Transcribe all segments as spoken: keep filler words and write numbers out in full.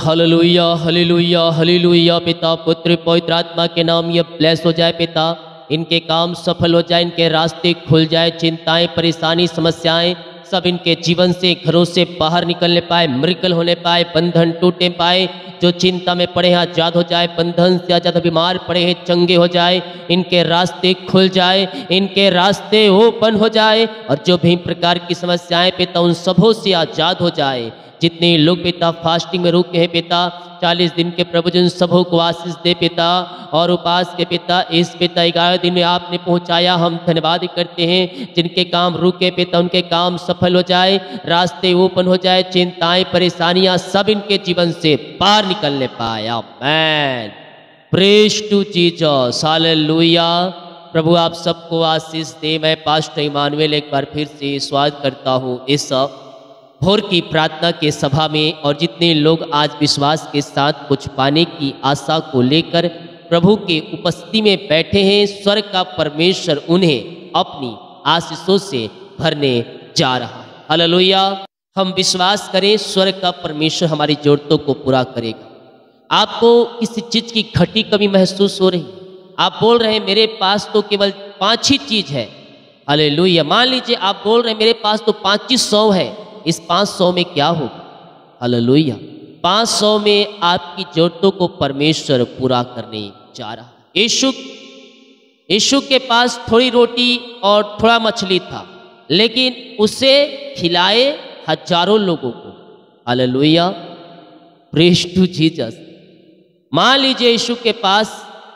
Hallelujah hallelujah hallelujah. पिता पुत्र पवित्र आत्मा के नाम ये ब्लेस हो जाए पिता, इनके काम सफल हो जाए, इनके रास्ते खुल जाए, चिंताएं परेशानी समस्याएं सब इनके जीवन से घरों से बाहर निकलने पाए, मिरेकल होने पाए, बंधन टूटने पाए। जो चिंता में पड़े हैं आजाद हो जाए, बंधन से आजाद बीमार पड़े हैं चंगे हो जाए, इनके रास्ते खुल जाए, इनके रास्ते ओपन हो जाए और जो भी प्रकार की समस्याएं पिता उन सबों से आजाद हो जाए। जितने लोग पिता फास्टिंग में रुके हैं पिता चालीस दिन के प्रभु जिन सबों को आशीष दे पिता, और उपास के पिता इस पिता ग्यारह दिन में आपने पहुंचाया, हम धन्यवाद करते हैं। जिनके काम रुके पिता उनके काम सफल हो जाए, रास्ते ओपन हो जाए, चिंताएं परेशानियां सब इनके जीवन से बाहर निकलने पाए। Amen. Praise to Jesus, hallelujah. प्रभु आप सबको आशीष दे। मैं पास्टर इमानुएल एक बार फिर से स्वागत करता हूँ इस भोर की प्रार्थना के सभा में। और जितने लोग आज विश्वास के साथ कुछ पाने की आशा को लेकर प्रभु के उपस्थिति में बैठे हैं, स्वर्ग का परमेश्वर उन्हें अपनी आशीषों से भरने जा रहा है। हालेलुया। हम विश्वास करें स्वर्ग का परमेश्वर हमारी जरूरतों को पूरा करेगा। आपको किसी चीज की घटी कमी महसूस हो रही, आप बोल रहे हैं मेरे पास तो केवल पांच ही चीज है। हालेलुया। मान लीजिए आप बोल रहे हैं मेरे पास तो पांच ही सौ है, इस पांच सौ में क्या होगा? हालेलुया। पांच सौ में आपकी जरूरतों को परमेश्वर पूरा करने जा रहा है। यीशु यीशु के पास थोड़ी रोटी और थोड़ा मछली था, लेकिन उसे खिलाए हजारों लोगों को। हालेलुया। Praise to Jesus. मान लीजिए यीशु के पास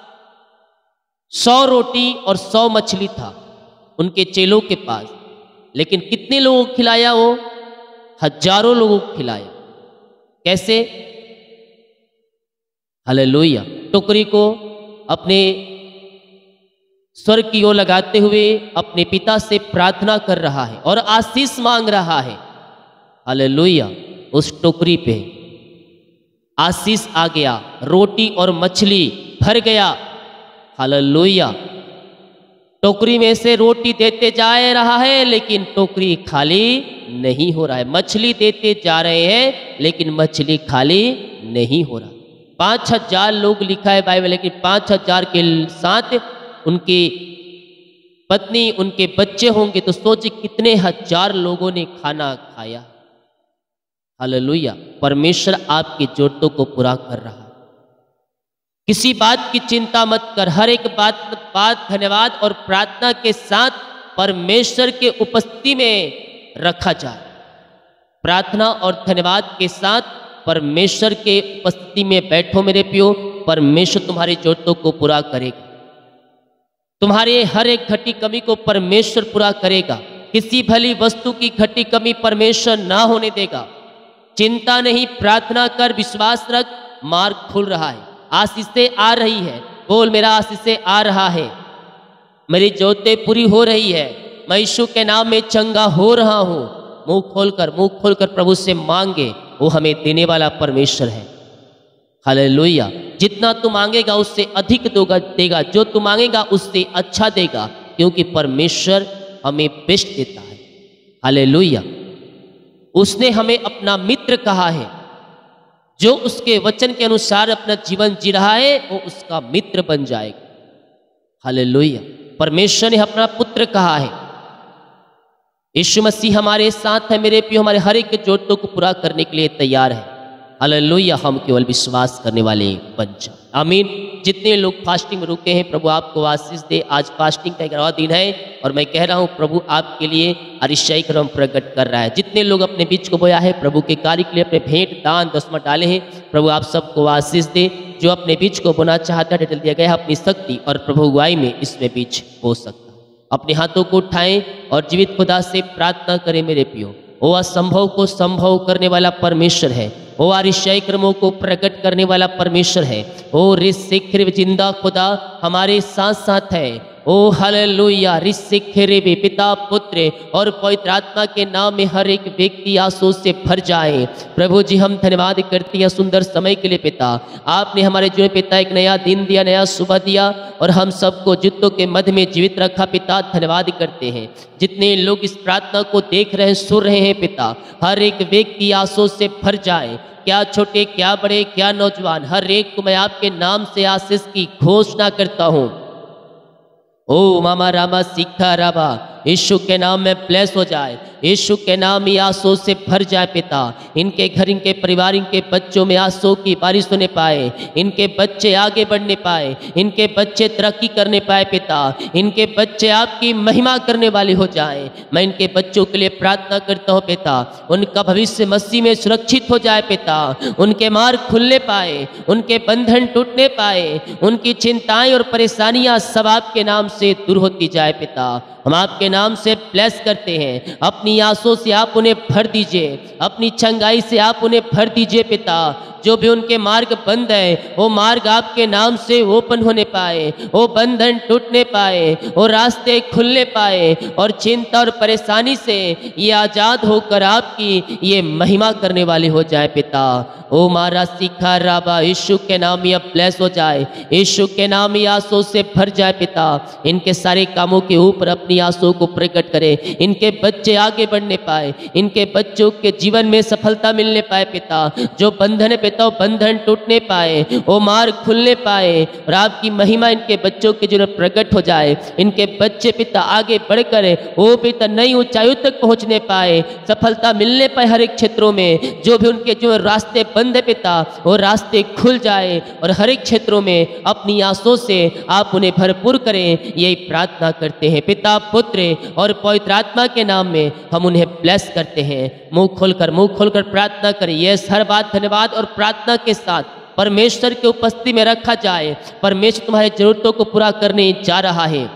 सौ रोटी और सौ मछली था उनके चेलों के पास, लेकिन कितने लोगों को खिलाया? वो हजारों लोगों को खिलाया। कैसे? हालेलुया। टोकरी को अपने स्वर्ग की ओर लगाते हुए अपने पिता से प्रार्थना कर रहा है और आशीष मांग रहा है। हालेलुया। उस टोकरी पे आशीष आ गया, रोटी और मछली भर गया। हालेलुया। टोकरी में से रोटी देते जा रहा है लेकिन टोकरी खाली नहीं हो रहा है, मछली देते जा रहे हैं लेकिन मछली खाली नहीं हो रहा। पांच हजार लोग लिखा है बाइबल, लेकिन पांच हजार के साथ उनकी पत्नी उनके बच्चे होंगे, तो सोचिए कितने हजार लोगों ने खाना खाया। हालेलुया। परमेश्वर आपकी जरूरतों को पूरा कर रहा है। किसी बात की चिंता मत कर, हर एक बात बात धन्यवाद और प्रार्थना के साथ परमेश्वर के उपस्थिति में रखा जाए। प्रार्थना और धन्यवाद के साथ परमेश्वर के उपस्थिति में बैठो मेरे प्रियो। परमेश्वर तुम्हारी जरूरतों को पूरा करेगा, तुम्हारे हर एक घटी कमी को परमेश्वर पूरा करेगा। किसी भली वस्तु की घटी कमी परमेश्वर ना होने देगा। चिंता नहीं, प्रार्थना कर, विश्वास रख, मार्ग खुल रहा है, आशीषें आ रही है। बोल मेरा आशीषें आ रहा है, मेरी जरूरतें पूरी हो रही है, मैं यीशु के नाम में चंगा हो रहा हूँ। मुंह खोलकर मुंह खोलकर प्रभु से मांगे, वो हमें देने वाला परमेश्वर है। हालेलुया। जितना तू मांगेगा उससे अधिक दोगा देगा, जो तू मांगेगा उससे अच्छा देगा, क्योंकि परमेश्वर हमें बेस्ट देता है। हालेलुया। उसने हमें अपना मित्र कहा है, जो उसके वचन के अनुसार अपना जीवन जी रहा है वो उसका मित्र बन जाएगा। हालेलुया। परमेश्वर ने अपना पुत्र कहा है। यीशु मसीह हमारे साथ है मेरे प्रियो, हमारे हर एक जरूरतों को पूरा करने के लिए तैयार है। हालेलुया। हम केवल विश्वास करने वाले बन जाओ। आमीन। जितने लोग फास्टिंग में रुके हैं प्रभु आपको आशीष दे। आज फास्टिंग का ग्यारहवां दिन है और मैं कह रहा हूँ प्रभु आपके लिए अरिशाई क्रम प्रकट कर रहा है। जितने लोग अपने बीच को बोया है प्रभु के कार्य के लिए अपने भेंट दान दसवां डाले हैं, प्रभु आप सबको आशीष दे। जो अपने बीच को बोना चाहता है डिटेल दिया गया है, अपनी शक्ति और प्रभु अगुवाई में इसमें बीच बो सकता। अपने हाथों को उठाएं और जीवित खुदा से प्रार्थना करें मेरे प्रियो। वो असंभव को संभव करने वाला परमेश्वर है, वो अरिशाई क्रमों को प्रकट करने वाला परमेश्वर है। ओ ऋषिक्र जिंदा खुदा हमारे साथ साथ है। ओ हालेलुया रिसिखेरे भी पिता पुत्र और पवित्र आत्मा के नाम में हर एक व्यक्ति आंसू से भर जाए। प्रभु जी हम धन्यवाद करते हैं सुंदर समय के लिए पिता। आपने हमारे जीवन पिता एक नया दिन दिया, नया सुबह दिया और हम सबको जूतों के मध्य में जीवित रखा पिता। धन्यवाद करते हैं जितने लोग इस प्रार्थना को देख रहे हैं, सुन रहे हैं पिता, हर एक व्यक्ति आंसू से भर जाए। क्या छोटे, क्या बड़े, क्या नौजवान, हर एक को मैं आपके नाम से आशीष की घोषणा करता हूँ। ओ मामा रामा सीखा राबा, यीशु के नाम में ब्लेस हो जाए, यीशु के नाम ही आंसू से भर जाए पिता। इनके घर, इनके परिवार, इनके बच्चों में आंसू की बारिश होने पाए, इनके बच्चे आगे बढ़ने पाए, इनके बच्चे तरक्की करने पाए पिता, इनके बच्चे आपकी महिमा करने वाले हो जाए। मैं इनके बच्चों के लिए प्रार्थना करता हूँ पिता, उनका भविष्य मसीह में सुरक्षित हो जाए पिता, उनके मार्ग खुलने पाए, उनके बंधन टूटने पाए, उनकी चिंताएं और परेशानियां सब आपके नाम से दूर होती जाए पिता। हम आपके नाम से ब्लेस करते हैं, अपनी आंसू से आप उन्हें भर दीजिए, अपनी चंगाई से आप उन्हें भर दीजिए पिता। जो भी उनके मार्ग बंद है वो मार्ग आपके नाम से ओपन होने पाए, वो बंधन टूटने पाए, वो रास्ते खुलने पाए और चिंता और परेशानी से ये आजाद होकर आपकी ये महिमा करने वाले हो जाए पिता। ओ मारा सीखा राबा, यीशु के नाम ये ब्लेस हो जाए, यीशु के नाम ही आंसू से भर जाए पिता। इनके सारे कामों के ऊपर अपनी आंसू को प्रकट करे, इनके बच्चे आगे बढ़ने पाए, इनके बच्चों के जीवन में सफलता मिलने पाए पिता। जो बंधन है पिता, बंधन टूटने पाए, वो मार्ग खुलने पाए और आपकी महिमा इनके बच्चों के जीवन में प्रकट हो जाए। इनके बच्चे पिता आगे बढ़कर वो पिता नई ऊंचाइयों तक पहुंचने पाए, सफलता मिलने पाए हर एक क्षेत्रों में। जो भी उनके जो रास्ते बंद है पिता, वो रास्ते खुल जाए और हर एक क्षेत्रों में अपनी आंसू से आप उन्हें भरपूर करें। यही प्रार्थना करते हैं पिता, पुत्र और पवित्र आत्मा के नाम में हम उन्हें ब्लेस करते हैं। मुंह खोलकर मुंह खोलकर प्रार्थना करें। यह हर बात धन्यवाद और प्रार्थना के साथ परमेश्वर की उपस्थिति में रखा जाए। परमेश्वर तुम्हारी जरूरतों को पूरा करने जा रहा है।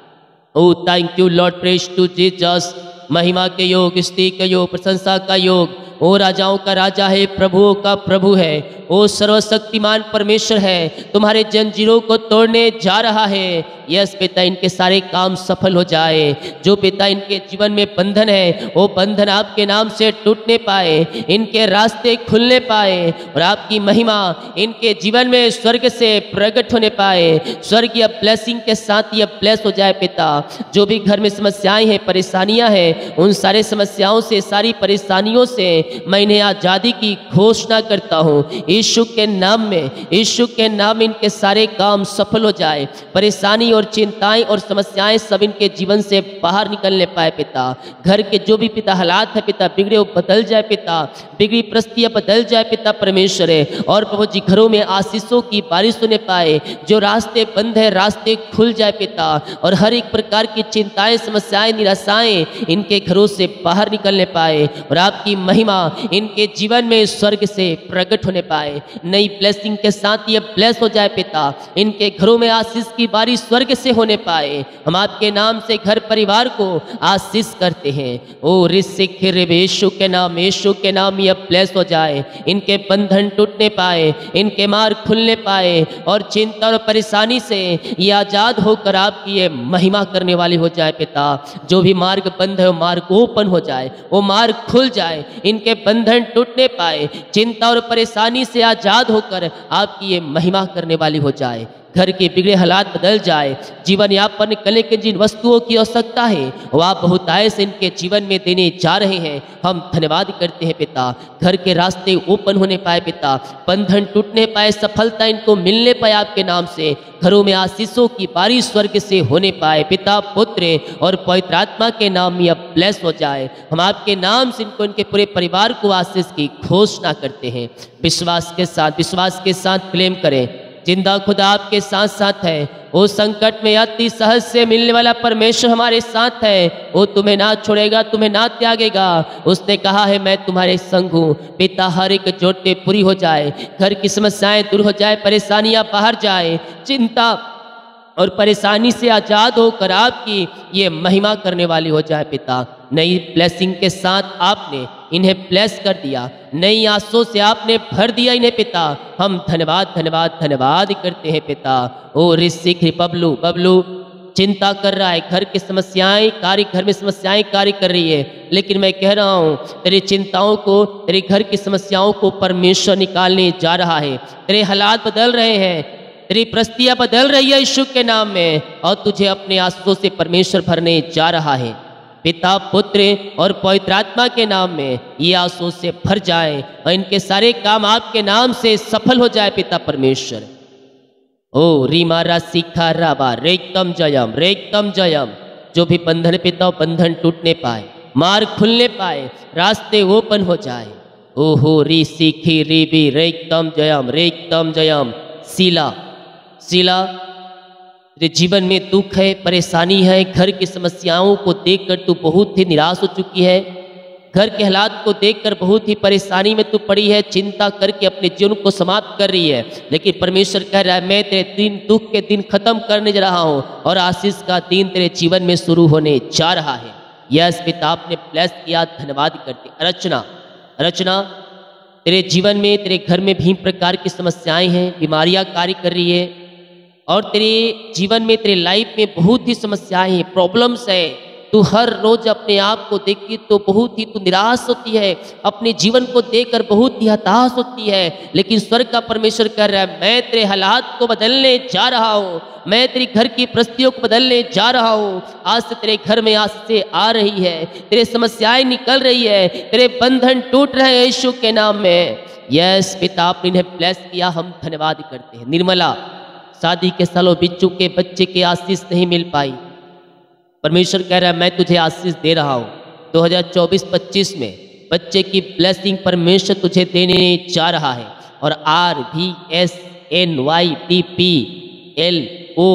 Oh thank you Lord, praise to Jesus. महिमा के योग, स्तुति के योग, प्रशंसा का योग। ओ राजाओं का राजा है, प्रभुओं का प्रभु है, ओ सर्वशक्तिमान परमेश्वर है, तुम्हारे जंजीरों को तोड़ने जा रहा है। यस पिता, इनके सारे काम सफल हो जाए। जो पिता इनके जीवन में बंधन है वो बंधन आपके नाम से टूटने पाए, इनके रास्ते खुलने पाए और आपकी महिमा इनके जीवन में स्वर्ग से प्रकट होने पाए। स्वर्गीय ब्लेसिंग के साथ ये ब्लेस हो जाए पिता। जो भी घर में समस्याएं हैं, परेशानियां हैं, उन सारे समस्याओं से, सारी परेशानियों से मैं इन्हें आज़ादी की घोषणा करता हूँ। यीशु के नाम में, यीशु के नाम में इनके सारे काम सफल हो जाए। परेशानी और चिंताएं और समस्याएं सब इनके जीवन से बाहर निकलने पाए पिता। घर के जो भी पिता हालात है पिता बिगड़े वो बदल जाए पिता, बिगड़ी परिस्थितियां बदल जाए पिता परमेश्वर है। और प्रभु जी घरों में आशीषों की बारिश होने पाए। जो रास्ते बंद है रास्ते खुल जाए पिता और हर एक प्रकार की चिंताएं, समस्याएं, निराशाएं इनके घरों से बाहर निकलने पाए और आपकी महिमा इनके जीवन में स्वर्ग से प्रकट होने पाए। नई ब्लेसिंग के साथ ये ब्लेस हो जाए पिता। इनके घरों में आशीष की बारिश स्वर्ग से होने पाए। हम आपके नाम से घर परिवार को आशीष करते हैं। ओ ऋषिक यीशु के नाम, यीशु के नाम ये ब्लेस हो जाए। इनके बंधन टूटने पाए, इनके मार्ग खुलने पाए और चिंता और परेशानी से ये आजाद होकर आपकी ये महिमा करने वाली हो जाए पिता। जो भी मार्ग बंद है वो मार्ग ओपन हो जाए, वो मार्ग खुल जाए, इनके बंधन टूटने पाए, चिंता और परेशानी से आजाद होकर आपकी ये महिमा करने वाली हो जाए। घर के बिगड़े हालात बदल जाए। जीवन यापन करने के जिन वस्तुओं की आवश्यकता है वो आप बहुतायत से इनके जीवन में देने जा रहे हैं। हम धन्यवाद करते हैं पिता। घर के रास्ते ओपन होने पाए पिता, बंधन टूटने पाए, सफलता इनको मिलने पाए आपके नाम से। घरों में आशीषों की बारिश स्वर्ग से होने पाए पिता, पुत्र और पवित्र आत्मा के नाम में अब ब्लेस हो जाए। हम आपके नाम से इनको, इनके पूरे परिवार को आशीष की घोषणा करते हैं। विश्वास के साथ, विश्वास के साथ क्लेम करें। जिंदा खुदा आपके साथ साथ है। वो संकट में अति सहज से मिलने वाला परमेश्वर हमारे साथ है। वो तुम्हें ना छोड़ेगा, तुम्हें ना त्यागेगा। उसने कहा है मैं तुम्हारे संग हूँ। पिता हर एक जोटे पूरी हो जाए, घर की समस्याएं दूर हो जाए, परेशानियां बाहर जाए, चिंता और परेशानी से आजाद होकर आपकी ये महिमा करने वाली हो जाए पिता। नई ब्लेसिंग के साथ आपने इन्हें ब्लेस कर दिया, नई आंसू से आपने भर दिया इन्हें पिता। हम धन्यवाद धन्यवाद धन्यवाद करते हैं पिता। ओ ऋषिक बबलू बबलू चिंता कर रहा है, घर की समस्याएं कार्य घर में समस्याएं कार्य कर रही है, लेकिन मैं कह रहा हूँ तेरी चिंताओं को, तेरे घर की समस्याओं को परमेश्वर निकालने जा रहा है। तेरे हालात बदल रहे हैं, तेरी परिस्थितियां बदल रही है यीशु के नाम में, और तुझे अपने आंसुओं से परमेश्वर भरने जा रहा है। पिता, पुत्र और पवित्र आत्मा के नाम में ये आंसू से भर जाए और इनके सारे काम आपके नाम से सफल हो जाए पिता परमेश्वर। ओ रीमा रा सीखा राबा रेकम जयम रेकम जयम। जो भी बंधन पिता बंधन टूटने पाए, मार्ग खुलने पाए, रास्ते ओपन हो जाए। ओहो री सीखी रीबी रेकम जयम रेकम जयम। सीला सीला तेरे जीवन में दुख है, परेशानी है, घर की समस्याओं को देखकर तू बहुत ही निराश हो चुकी है, घर के हालात को देखकर बहुत ही परेशानी में तू पड़ी है, चिंता करके अपने जीवन को समाप्त कर रही है। लेकिन परमेश्वर कह रहा है मैं तेरे दिन दुख के दिन खत्म करने जा रहा हूँ और आशीष का दिन तेरे जीवन में शुरू होने जा रहा है। यस पिता, आपने ब्लेस किया, धन्यवाद करते। रचना रचना तेरे जीवन में, तेरे घर में भी प्रकार की समस्याएं हैं, बीमारियां कार्य कर रही है और तेरे जीवन में, तेरे लाइफ में बहुत ही समस्याएं हैं, प्रॉब्लम्स है। तू हर रोज अपने आप को देखी तो बहुत ही तू निराश होती है, अपने जीवन को देखकर बहुत ही हताश होती है। लेकिन स्वर्ग का परमेश्वर कह रहा है मैं तेरे हालात को बदलने जा रहा हूँ, मैं तेरी घर की परिस्थितियों को बदलने जा रहा हूँ। आज से तेरे घर में आज से आ रही है, तेरे समस्याएं निकल रही है, तेरे बंधन टूट रहे हैं यीशु के नाम में। यस पिता, आपने इन्हें ब्लेस किया, हम धन्यवाद करते हैं। निर्मला, शादी के सालों बीत चुके, बच्चे के आशीष नहीं मिल पाई, परमेश्वर कह रहा है मैं तुझे आशीष दे रहा हूँ। दो हज़ार चौबीस पच्चीस में बच्चे की ब्लेसिंग परमेश्वर तुझे देने जा रहा है। और आर भी S N Y P P L O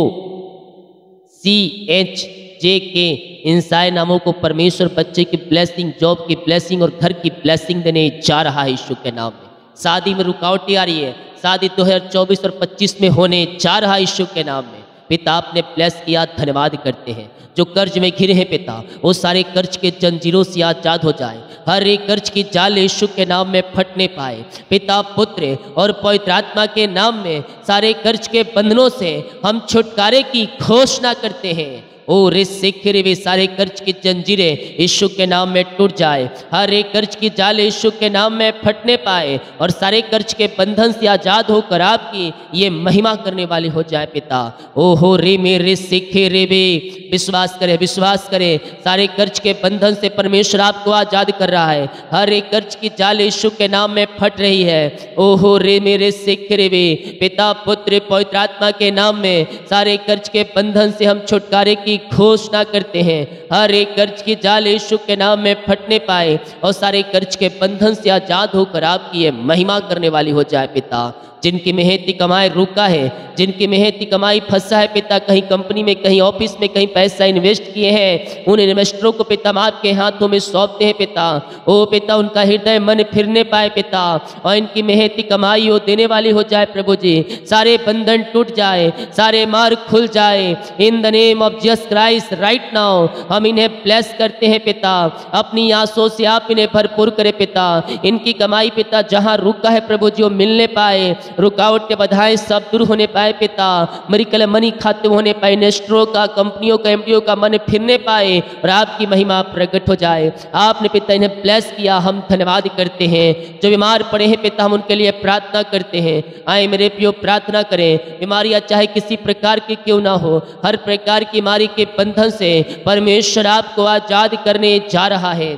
C H J K इन सारे नामों को परमेश्वर बच्चे की ब्लेसिंग, जॉब की ब्लेसिंग और घर की ब्लेसिंग देने जा रहा है यीशु के नाम में। शादी में रुकावटें आ रही है, शादी दो हज़ार चौबीस और पच्चीस में होने जा रहा है यीशु के नाम में। पिता, आपने ब्लेस किया, धन्यवाद करते हैं। जो कर्ज में घिरे हैं पिता, वो सारे कर्ज के जंजीरों से आजाद हो जाए, हर एक कर्ज की जाल यीशु के नाम में फटने पाए। पिता, पुत्र और पवित्र आत्मा के नाम में सारे कर्ज के बंधनों से हम छुटकारे की घोषणा करते हैं। ओ रे सिखरे वे सारे कर्ज की जंजीरें यीशु के नाम में टूट जाए, हर एक कर्ज की जाल यीशु के नाम में फटने पाए और सारे कर्ज के बंधन से आजाद होकर आपकी ये महिमा करने वाले हो जाए पिता। ओ हो रे मेरे सिखे रे वे, विश्वास करे विश्वास करे, सारे कर्ज के बंधन से परमेश्वर आपको आजाद कर रहा है, हर एक कर्ज की जाल यीशु के नाम में फट रही है। ओ हो रे मेरे सिखे वे, पिता, पुत्र, पवित्र आत्मा के नाम में सारे कर्ज के बंधन से हम छुटकारे की घोषणा करते हैं। हर एक कर्ज की जाल यीशु के नाम में फटने पाए और सारे कर्ज के बंधन से आजाद होकर आपकी ये महिमा करने वाली हो जाए पिता। जिनकी मेहनती कमाई रुका है, जिनकी मेहनती कमाई फंसा है पिता, कहीं कंपनी में, कहीं ऑफिस में, कहीं पैसा इन्वेस्ट किए हैं, उन इन्वेस्टरों को पिता आपके हाथों में सौंपते हैं पिता। ओ पिता, उनका हृदय मन फिरने पाए पिता और इनकी मेहनती कमाई वो देने वाली हो जाए प्रभु जी। सारे बंधन टूट जाए, सारे मार्ग खुल जाए in the name of Jesus Christ right now. हम इन्हें ब्लेस करते हैं पिता, अपनी आंसुओं से आप इन्हें भरपूर करें पिता। इनकी कमाई पिता जहाँ रुका है प्रभु जी वो मिलने पाए, रुकावट के बाधाएं सब दूर होने पाए पिता, मरिकल मनी खाते होने पाए, इन्वेस्टरों का, कंपनियों का, एमडीओ का मन फिरने पाए और आपकी महिमा प्रकट हो जाए। आपने पिता इन्हें ब्लेस किया, हम धन्यवाद करते हैं। जो बीमार पड़े हैं पिता, हम उनके लिए प्रार्थना करते हैं। आए मेरे प्रियो, प्रार्थना करें। बीमारियां चाहे किसी प्रकार की क्यों ना हो, हर प्रकार की बीमारी के बंधन से परमेश्वर आपको आजाद करने जा रहा है।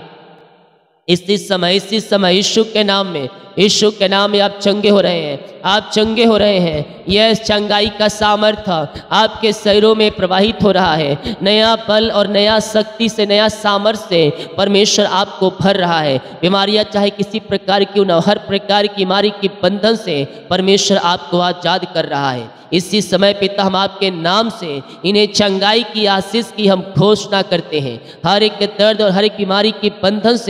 इसी समय इसी समय यीशु के नाम में, यीशु के नाम में आप चंगे हो रहे हैं, आप चंगे हो रहे हैं। यह चंगाई का सामर्थ्य आपके शरीरों में प्रवाहित हो रहा है। नया बल और नया शक्ति से, नया सामर्थ्य से परमेश्वर आपको भर रहा है। बीमारियां चाहे किसी प्रकार की न, हर प्रकार की बीमारी के बंधन से परमेश्वर आपको आजाद कर रहा है। इसी समय पिता, हम आपके नाम से इन्हें चंगाई की, आशीष की हम घोषणा करते हैं। हर एक दर्द और हर एक बीमारी के बंधन से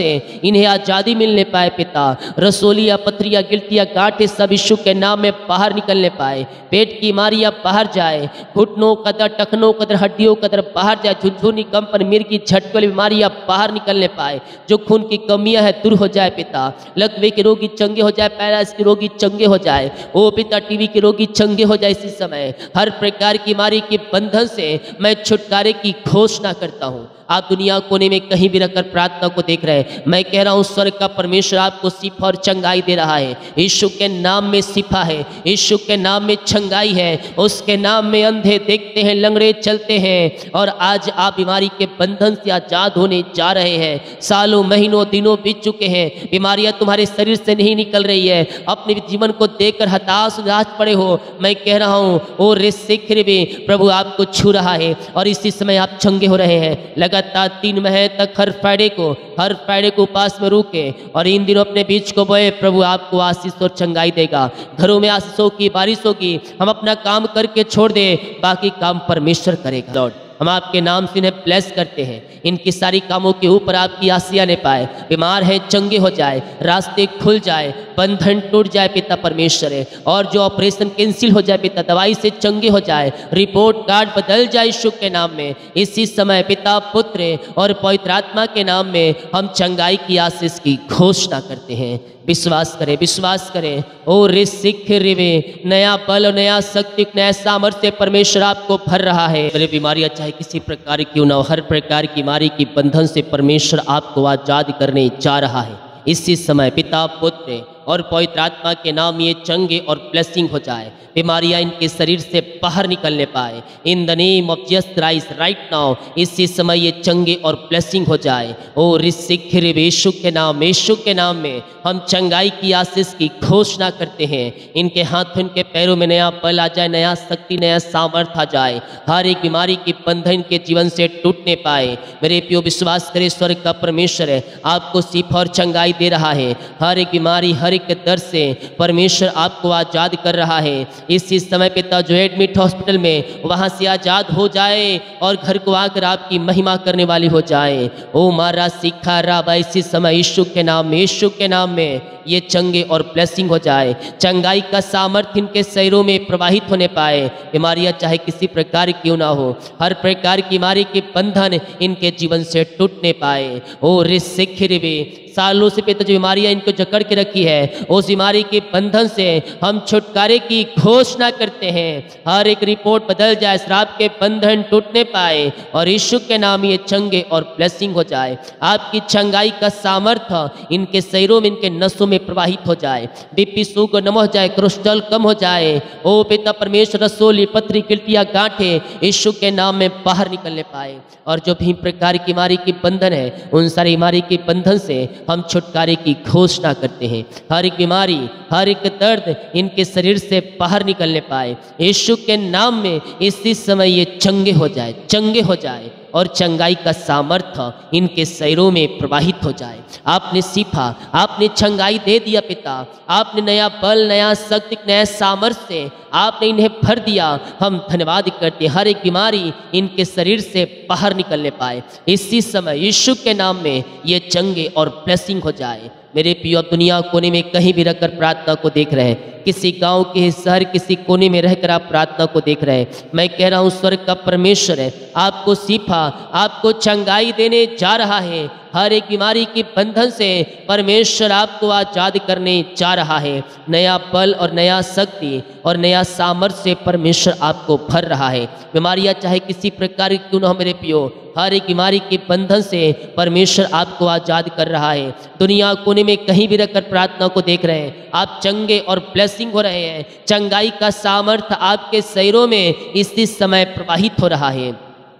इन्हें आज़ादी मिलने पाए पिता। रसोलिया, पथरिया, गिल्टिया, गांठे सब यीशु के नाम में बाहर निकलने पाए। पेट की बीमारियां बाहर जाए, घुटनों का दर्द, टखनों का दर्द, हड्डियों का दर्द बाहर जाए, झुनझुनी, कंपन, मिर्गी, झटके वाली बीमारियां बाहर निकलने पाए। जो खून की कमियां हैं दूर हो जाए पिता। लकवे के रोगी चंगे हो जाए, पैरालाइसिस के रोगी चंगे हो जाए। ओ पिता, टीबी के रोगी चंगे हो जाए। इसी समय हर प्रकार की बीमारी के बंधन से मैं छुटकारे की घोषणा करता हूँ। आप दुनिया कोने में कहीं भी रखकर प्रार्थना को देख रहे हैं, मैं कह रहा हूँ स्वर्ग का परमेश्वर आपको शिफा और चंगाई दे रहा है। यीशु के नाम में शिफा है, यीशु के नाम में चंगाई है। उसके नाम में अंधे देखते हैं, लंगड़े चलते हैं, और आज आप बीमारी के बंधन से आजाद होने जा रहे हैं। सालों, महीनों, दिनों बीत चुके हैं, बीमारियां तुम्हारे शरीर से नहीं निकल रही है। अपने जीवन को देखकर हताश निराश पड़े हो, मैं कह रहा हूँ ओ रे सिखर भी प्रभु आपको छू रहा है और इसी समय आप चंगे हो रहे हैं। लगातार तीन महीने तक हर फ्राइडे को हर फ्राइडे को उपास में रुके और इन दिनों अपने बीच को बोए, प्रभु आपको आशीष और चंगाई देगा। घरों में आशीषों की बारिश होगी। हम अपना काम करके छोड़ दे, बाकी काम परमेश्वर करेगा। लॉर्ड, हम आपके नाम से इन्हें ब्लेस करते हैं। इनकी सारी कामों के ऊपर आपकी आसिया ने पाए। बीमार है चंगे हो जाए, रास्ते खुल जाए, बंधन टूट जाए पिता परमेश्वर है। और जो ऑपरेशन कैंसिल हो जाए पिता, दवाई से चंगे हो जाए, रिपोर्ट कार्ड बदल जाए यीशु के नाम में। इसी समय पिता, पुत्र और पवित्र आत्मा के नाम में हम चंगाई की आशीष की घोषणा करते हैं। विश्वास करें, विश्वास करें। ओ रे सिख रिवे, नया बल और नया शक्ति, नया सामर्थ्य परमेश्वर आपको भर रहा है। मेरी बीमारियां चाहे किसी प्रकार की ना हो, हर प्रकार की बीमारी की बंधन से परमेश्वर आपको आजाद करने जा रहा है। इसी समय पिता, पुत्र और पवित्र आत्मा के नाम ये चंगे और ब्लेसिंग हो जाए। बीमारियां इनके शरीर से बाहर निकलने पाए। In the name of Jesus Christ right now, इसी समय ये चंगे और ब्लेसिंग हो जाए। ओ ऋषिक यीशु के नाम, यीशु के नाम में हम चंगाई की आशीष की घोषणा करते हैं। इनके हाथों, इनके पैरों में नया बल आ जाए, नया शक्ति, नया सामर्थ्य आ जाए। हर एक बीमारी की बंधन इनके जीवन से टूटने पाए। मेरे प्रियो, विश्वास करे, स्वर्ग का परमेश्वर है आपको शिफा और चंगाई दे रहा है। हर एक बीमारी, हर एक दर्द से परमेश्वर आपको आजाद कर रहा है। इसी समय पिता जो एडमिट हॉस्पिटल में, वहां से आजाद हो जाए और घर को आकर आपकी महिमा करने वाली हो जाए। ओ मारा सीखा राबा, इसी समय यीशु के नाम में, यीशु के नाम में ये चंगे और ब्लेसिंग हो जाए। चंगाई का सामर्थ्य इनके शरीरों में प्रवाहित होने पाए। बीमारियां चाहे किसी प्रकार क्यों ना हो, हर प्रकार की बीमारी के बंधन इनके जीवन से टूटने पाए। ओ ऋषिखिरवे, सालों से पिता जो बीमारियां इनको जकड़ के रखी है, उस बीमारी के बंधन से हम छुटकारे की घोषणा करते हैं। हर एक रिपोर्ट बदल जाए, श्राप के बंधन टूटने पाए और यीशु के नाम ये चंगे और ब्लेसिंग हो जाए। आपकी चंगाई का सामर्थ्य इनके शरीरों में, इनके नसों में प्रवाहित हो जाए। बीपी शुगर नम हो जाए, कोलेस्ट्रॉल कम हो जाए। ओ पिता परमेश्वर, रसोली, पथरी, गिल्टियां, गांठे यीशु के नाम में बाहर निकलने पाए। और जो भी प्रकार की बीमारी की बंधन है, उन सारी बीमारी के बंधन से हम छुटकारे की घोषणा करते हैं। हर एक बीमारी, हर एक दर्द इनके शरीर से बाहर निकलने पाए। यीशु के नाम में इसी समय ये चंगे हो जाए, चंगे हो जाए और चंगाई का सामर्थ्य इनके शरीरों में प्रवाहित हो जाए। आपने शिफा, आपने चंगाई दे दिया पिता। आपने नया बल, नया शक्ति, नया सामर्थ्य से आपने इन्हें भर दिया। हम धन्यवाद करते, हर एक बीमारी इनके शरीर से बाहर निकलने पाए। इसी समय यीशु के नाम में ये चंगे और ब्लेसिंग हो जाए। मेरे प्रियो, दुनिया कोने में कहीं भी रहकर प्रार्थना को देख रहे हैं, किसी गांव के शहर, किसी कोने में रहकर आप प्रार्थना को देख रहे हैं, मैं कह रहा हूं स्वर्ग का परमेश्वर है आपको शिफा, आपको चंगाई देने जा रहा है। हर एक बीमारी की बंधन से परमेश्वर आपको आजाद करने जा रहा है। नया बल और नया शक्ति और नया सामर्थ्य से परमेश्वर आपको भर रहा है। बीमारियां चाहे किसी प्रकार की क्यों न हो मेरे प्रियो, हर एक बीमारी के बंधन से परमेश्वर आपको आजाद कर रहा है। दुनिया कोने में कहीं भी रहकर प्रार्थना को देख रहे हैं, आप चंगे और ब्लेसिंग हो रहे हैं। चंगाई का सामर्थ्य आपके शरीरों में इसी समय प्रवाहित हो रहा है।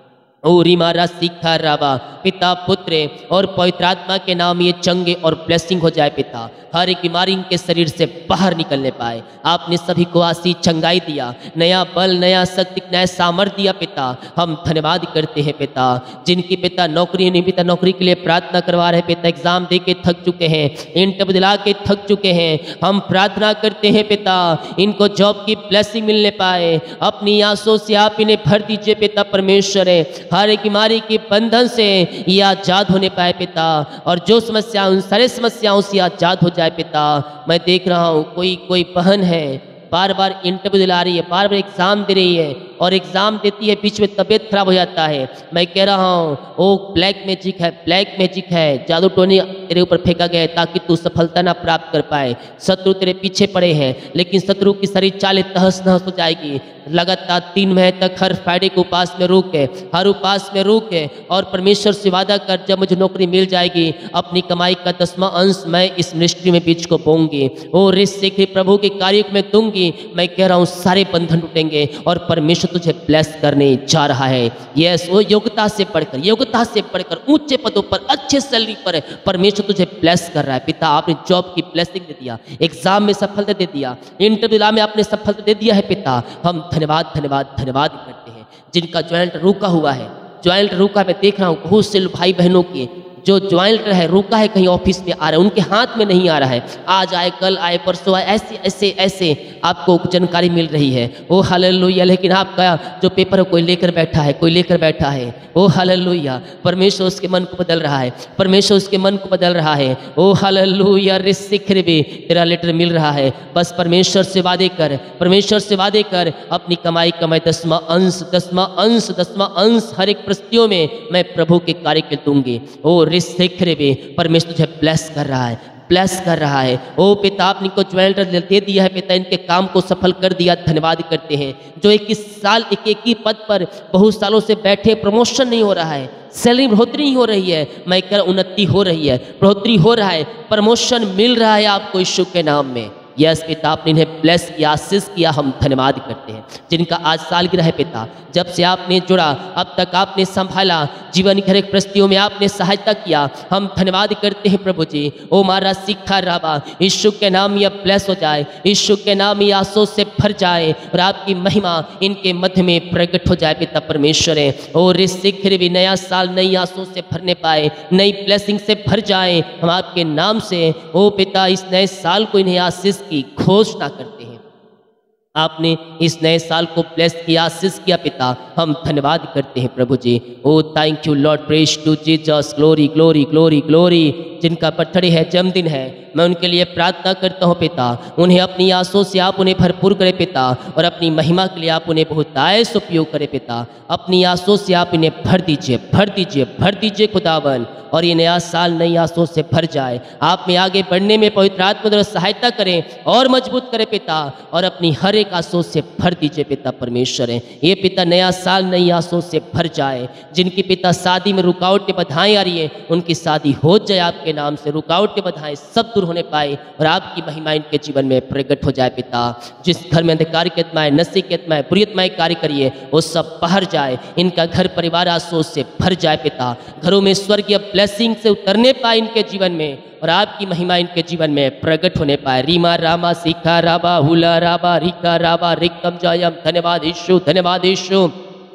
ओ रिमारा सीखा राबा, पिता, पुत्र और पवित्र आत्मा के नाम ये चंगे और ब्लेसिंग हो जाए पिता। हर एक बीमारी इनके शरीर से बाहर निकलने पाए। आपने सभी को आशीष, चंगाई दिया, नया बल, नया शक्ति, नया सामर्थ्य दिया पिता। हम धन्यवाद करते हैं पिता। जिनकी पिता नौकरी नहीं, पिता नौकरी के लिए प्रार्थना करवा रहे पिता, एग्जाम दे के थक चुके हैं, इंटरव्यू दिला के थक चुके हैं, हम प्रार्थना करते हैं पिता इनको जॉब की ब्लेसिंग मिलने पाए। अपनी आंसों से आप इन्हें भर दीजिए पिता परमेश्वर है। हर एक बीमारी के बंधन से ये आज़ाद होने पाए पिता, और जो समस्या उन सारे समस्याओं से आज़ाद हो जाए पिता। मैं देख रहा हूँ कोई कोई बहन है बार बार इंटरव्यू दिला रही है, बार बार एग्ज़ाम दे रही है, और एग्ज़ाम देती है बीच में तबीयत खराब हो जाता है। मैं कह रहा हूँ वो ब्लैक मैजिक है, ब्लैक मैजिक है, जादू टोनी तेरे ऊपर फेंका गया है ताकि तू सफलता ना प्राप्त कर पाए। शत्रु तेरे पीछे पड़े हैं, लेकिन शत्रु की सारी चालें तहस नहस हो जाएगी। लगातार तीन महीने तक हर फ्राइडे को उपास में रुक के हर उपास में रुक के और परमेश्वर से वादा कर, जब मुझे नौकरी मिल जाएगी अपनी कमाई का दसवां अंश मैं इस मिनिस्ट्री में बीच को बोऊंगी, और इस सीखे प्रभु के कार्य में दूंगी। मैं कह रहा हूँ सारे बंधन टूटेंगे और परमेश्वर तुझे ब्लेस करने जा रहा है। यस, वो योग्यता से बढ़कर योग्यता से बढ़कर ऊंचे पदों पर अच्छे सैलरी पर परमेश्वर तुझे ब्लेस कर रहा है। पिता आपने जॉब की ब्लेसिंग दे दिया, एग्जाम में सफलता दे दिया, इंटरव्यू में आपने सफलता दे दिया है पिता। हम धन्यवाद धन्यवाद धन्यवाद करते हैं। जिनका ज्वाइंट रुका हुआ है, ज्वाइंट रुका मैं देख रहा हूँ बहुत से भाई बहनों की जो ज्वाइंट है रुका है, कहीं ऑफिस में आ रहा है, उनके हाथ में नहीं आ रहा है, आज आए कल आए परसों आए, ऐसे ऐसे ऐसे आपको जानकारी मिल रही है। Oh hallelujah. लेकिन आपका जो पेपर है कोई लेकर बैठा है, कोई लेकर बैठा है। Oh hallelujah. परमेश्वर उसके मन को बदल रहा है, परमेश्वर उसके मन को बदल रहा है। Oh hallelujah. रिसिक्र भी तेरा लेटर मिल रहा है। बस परमेश्वर से वादे कर, परमेश्वर से वादे कर, अपनी कमाई का मैं दसवां अंश दसवां अंश दसवां अंश हर एक परिस्थितियों में मैं प्रभु के कार्य के दूंगी। ओ रिसिक्र भी परमेश्वर तुझे ब्लेस कर रहा है, ब्लेस कर रहा है। ओ पिता आपने को ज्वेलर दे दिया है पिता, इनके काम को सफल कर दिया, धन्यवाद करते हैं। जो इक्कीस साल एक एक ही पद पर बहुत सालों से बैठे, प्रमोशन नहीं हो रहा है, सैलरी बढ़ोतरी नहीं हो रही है, मैं कह उन्नति हो रही है, बढ़ोतरी हो रहा है, प्रमोशन मिल रहा है आपको यीशु के नाम में। यस पिता आपने इन्हें ब्लेस किया, आशीष किया, हम धन्यवाद करते हैं। जिनका आज सालगिरह है पिता, जब से आपने जुड़ा अब तक आपने संभाला, जीवन की हर एक परिस्थितियों में आपने सहायता किया, हम धन्यवाद करते हैं प्रभु जी। ओ मारा सिखा राबा, यीशु के नाम यह ब्लेस हो जाए, यीशु के नाम यह आंसू से भर जाए और आपकी महिमा इनके मध्य में प्रकट हो जाए पिता परमेश्वर है। और इस शिखर भी नया साल नई आंसू से भरने पाए, नई ब्लेसिंग से भर जाए हम आपके नाम से। ओ पिता इस नए साल को इन्हें आशीष की घोषणा करते हैं। आपने इस नए साल को ब्लेस किया, आशीष किया पिता, हम धन्यवाद करते हैं प्रभु जी। Oh thank you Lord, praise to Jesus, glory glory glory glory. जिनका बर्थडे है, जन्मदिन है, मैं उनके लिए प्रार्थना करता हूँ पिता, उन्हें अपनी आंसू से आप उन्हें भरपूर करें पिता, और अपनी महिमा के लिए आप उन्हें बहुत आयस उपयोग करें पिता। अपनी आंसू से आप इन्हें भर दीजिए, भर दीजिए, भर दीजिए खुदावन, और ये नया साल नई आंसू से भर जाए। आप में आगे बढ़ने में पवित्र आत्मा द्वारा सहायता करें और मजबूत करें पिता, और अपनी हर एक आंसू से भर दीजिए पिता परमेश्वर है। ये पिता नया साल नई आंसू से भर जाए। जिनकी पिता शादी में रुकावटें बाधाएं आ रही है, उनकी शादी हो जाए आपके नाम से, रुकावटें बाधाएं सब दूर होने पाए और आपकी महिमा इनके जीवन में प्रकट हो जाए पिता। जिस घर में अंधकार की आत्माएं, नशे की आत्माएं, बुरी आत्माएं कार्य करिए, वो सब बाहर जाए, इनका घर परिवार आंसू से भर जाए पिता। घरों में स्वर्गीय ब्लेसिंग से उतरने पाए इनके जीवन में, और आपकी महिमा इनके जीवन में प्रकट होने पाए। रीमा रामा सीखा राबा हुला राबा रिका राबा रिकम जायम। धन्यवाद यीशु, धन्यवाद यीशु।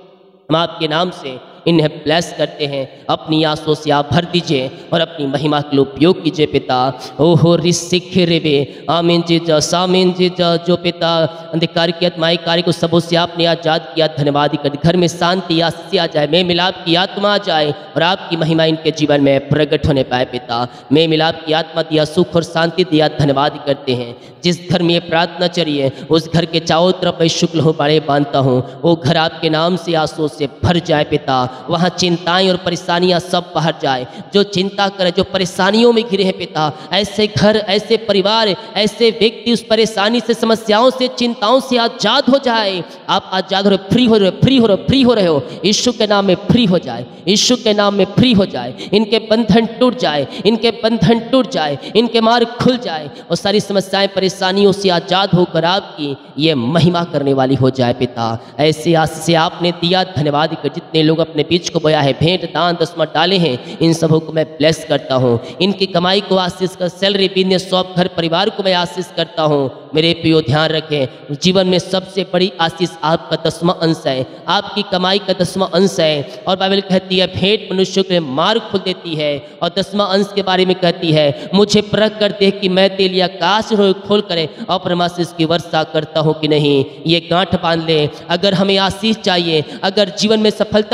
हम आपके नाम से इन्हें ब्लेस करते हैं। अपनी आंसू से आप भर दीजिए और अपनी महिमा के लिए उपयोग कीजिए पिता। ओहो रिसिख रेवे, आमीन जीसस, आमीन जीसस। जो पिता अंधकार की आत्माई कार्य को सबों से आपने आजाद किया, धन्यवाद कर। घर में शांति आशीष आ जाए, मैं मिलाप की आत्मा आ जाए और आपकी महिमा इनके जीवन में प्रकट होने पाए पिता। मैं मिलाप की आत्मा दिया, सुख और शांति दिया, धन्यवाद करते हैं। जिस घर में ये प्रार्थना चलिए उस घर के चारों तरफ मैं शुक्ल हो बड़े बांधता हूँ, वो घर आपके नाम से आंसू से भर जाए पिता। वहाँ चिंताएं और परेशानियां सब बाहर जाए। जो चिंता करे, जो परेशानियों में घिरे हैं पिता, ऐसे घर, ऐसे परिवार, ऐसे व्यक्ति उस परेशानी से, समस्याओं से, चिंताओं से आजाद हो जाए। आप आजाद हो रहे, फ्री हो रहे, फ्री हो रहे, फ्री हो रहे हो। यीशु के नाम में फ्री हो जाए, यीशु के नाम में फ्री हो जाए। इनके बंधन टूट जाए, इनके बंधन टूट जाए, इनके मार्ग खुल जाए और सारी समस्याएं परेशानियों से आजाद होकर आपकी ये महिमा करने वाली हो जाए पिता। ऐसे आशीष से आपने दिया, धन्यवाद कर। जितने लोग अपने बीच को बोया है, भेंट दान दसवां डाले हैं, इन सबों को मैं ब्लेस करता हूँ। इनकी कमाई को आशीष कर, सैलरी, बिजनेस, शॉप, घर परिवार को मैं आशीष करता हूँ। मेरे प्रियो ध्यान रखें, जीवन में सबसे बड़ी आशीष आपका दसवां अंश है, आपकी कमाई का दसवां अंश है। और बाइबल कहती है भेंट मनुष्य के मार्ग खोल देती है, और दसवां अंश के बारे में कहती है मुझे परख कर देख कि मैं तेरे लिए आकाश खोल करे और परमाशीष की वर्षा करता हूँ कि नहीं। ये गांठ बांध ले, अगर हमें आशीष चाहिए, अगर जीवन में सफलता चाहिए,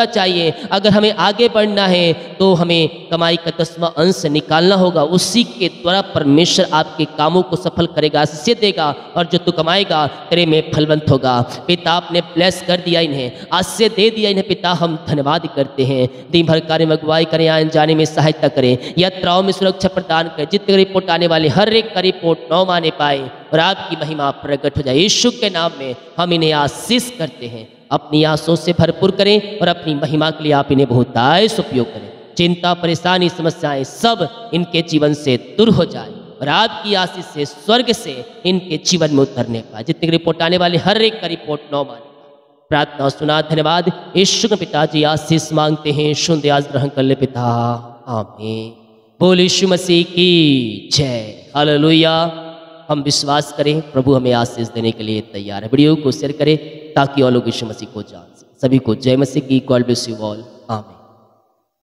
चाहिए। अगर हमें आगे बढ़ना है तो हमें कमाई का दसवां अंश निकालना होगा। उसी के द्वारा परमेश्वर आपके कामों को सफल करेगा, आशीष देगा, और जो तू कमाएगा तेरे में फलवंत होगा। पिता आपने ब्लेस कर दिया इन्हें, आशीष दे दिया इन्हें। पिता हम धन्यवाद करते हैं। दिन भर कार्य में अगुवाई करें, आने जाने में सहायता करें, यात्राओं में सुरक्षा प्रदान करें। जितने रिपोर्ट आने वाले हर एक का रिपोर्ट नौ माने पाए और आपकी महिमा प्रकट हो जाए। यीशु के नाम में हम इन्हें आशीष करते हैं। अपनी आंसों से भरपूर करें और अपनी महिमा के लिए आप इन्हें बहुतायत उपयोग करें। चिंता, परेशानी, समस्याएं सब इनके जीवन से दूर हो जाए और आपकी आशीष से स्वर्ग से इनके जीवन में उतरने पाए। जितने रिपोर्ट आने वाले हर एक का रिपोर्ट नौ माने। प्रार्थना सुना, धन्यवाद। यीशु के पिताजी आशीष मांगते हैं, सुन आज ग्रहण कर ले पिता, आमीन। बोल यीशु मसीह की जय, हालेलुया। हम विश्वास करें प्रभु हमें आशीष देने के लिए तैयार है। वीडियो को शेयर करें ताकि और लोग यीशु मसीह को जान सकें। सभी को जय मसीह की। गॉड ब्लेस यू ऑल, आमीन।